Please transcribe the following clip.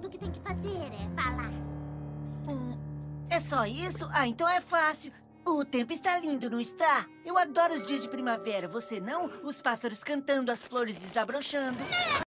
Tudo que tem que fazer é falar. É só isso? Ah, então é fácil. O tempo está lindo, não está? Eu adoro os dias de primavera, você não? Os pássaros cantando, as flores desabrochando.